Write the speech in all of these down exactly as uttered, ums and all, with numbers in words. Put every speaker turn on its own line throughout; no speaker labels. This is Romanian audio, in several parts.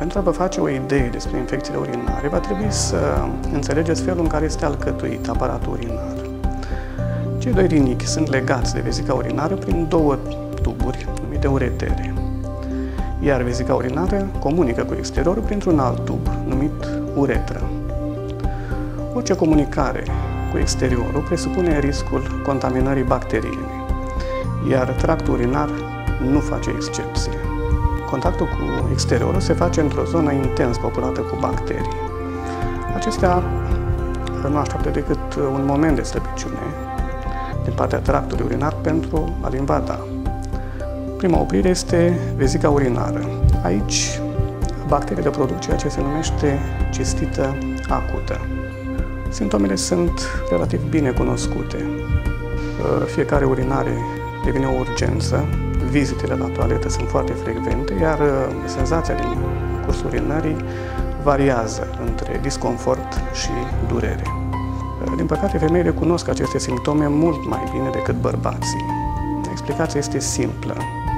Pentru a vă face o idee despre infecțiile urinare, va trebui să înțelegeți felul în care este alcătuit aparatul urinar. Cei doi rinichi sunt legați de vezica urinară prin două tuburi numite uretere, iar vezica urinară comunică cu exteriorul printr-un alt tub numit uretră. Orice comunicare cu exteriorul presupune riscul contaminării bacteriene, iar tractul urinar nu face excepție. Contactul cu exteriorul se face într-o zonă intens populată cu bacterii. Acestea nu așteaptă decât un moment de slăbiciune din partea tractului urinar pentru a-l invada. Prima oprire este vezica urinară. Aici bacteriile produc ceea ce se numește cistită acută. Simptomele sunt relativ bine cunoscute. Fiecare urinare devine o urgență, vizitele la toaletă sunt foarte frecvente, iar senzația din cursul urinării variază între disconfort și durere. Din păcate, femeile cunosc aceste simptome mult mai bine decât bărbații. Explicația este simplă.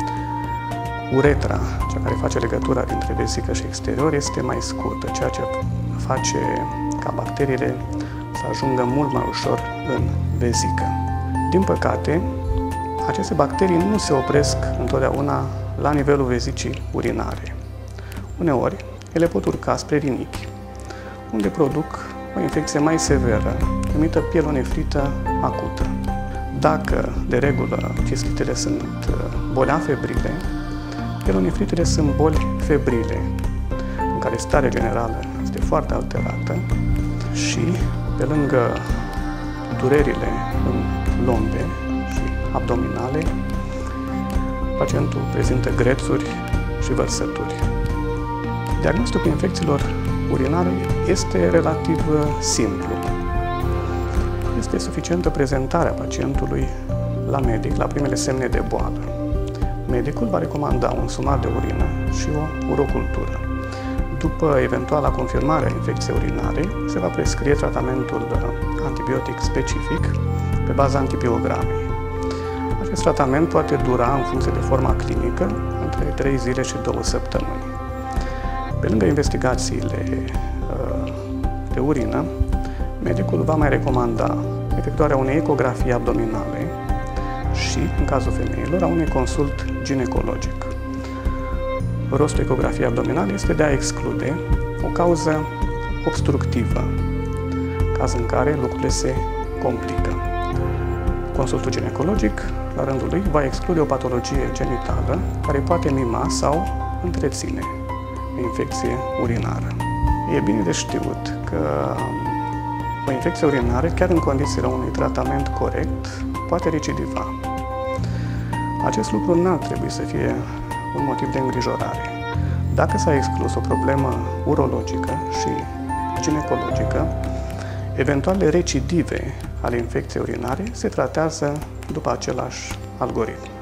Uretra, cea care face legătura dintre vezică și exterior, este mai scurtă, ceea ce face ca bacteriile să ajungă mult mai ușor în vezică. Din păcate, aceste bacterii nu se opresc întotdeauna la nivelul vezicii urinare. Uneori, ele pot urca spre rinichi, unde produc o infecție mai severă, numită pielonefrită acută. Dacă, de regulă, cistitele sunt boli afebrile, pielonefritele sunt boli febrile, în care starea generală este foarte alterată și, pe lângă durerile în lombe și abdominale, pacientul prezintă grețuri și vărsături. Diagnosticul infecțiilor urinare este relativ simplu. Este suficientă prezentarea pacientului la medic la primele semne de boală. Medicul va recomanda un sumar de urină și o urocultură. După eventuala confirmare a infecției urinare, se va prescrie tratamentul antibiotic specific pe baza antibiogramei. Acest tratament poate dura, în funcție de forma clinică, între trei zile și două săptămâni. Pe lângă investigațiile de urină, medicul va mai recomanda efectuarea unei ecografii abdominale și, în cazul femeilor, a unui consult ginecologic. Rostul ecografiei abdominale este de a exclude o cauză obstructivă, caz în care lucrurile se complică. Consultul ginecologic, la rândul lui, va exclude o patologie genitală care poate mima sau întreține o infecție urinară. E bine de știut că o infecție urinară, chiar în condițiile unui tratament corect, poate recidiva. Acest lucru n-ar trebui să fie un motiv de îngrijorare. Dacă s-a exclus o problemă urologică și ginecologică, eventuale recidive ale infecției urinare se tratează după același algoritm.